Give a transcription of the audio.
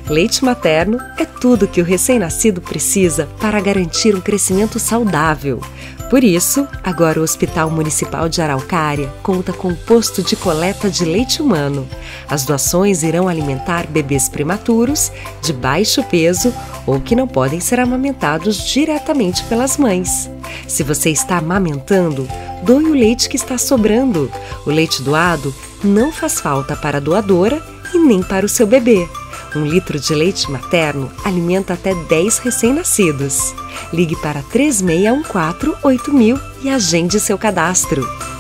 Leite materno é tudo que o recém-nascido precisa para garantir um crescimento saudável. Por isso, agora o Hospital Municipal de Araucária conta com um posto de coleta de leite humano. As doações irão alimentar bebês prematuros, de baixo peso ou que não podem ser amamentados diretamente pelas mães. Se você está amamentando, doe o leite que está sobrando. O leite doado não faz falta para a doadora e nem para o seu bebê. 1 litro de leite materno alimenta até 10 recém-nascidos. Ligue para 3614-8000 e agende seu cadastro.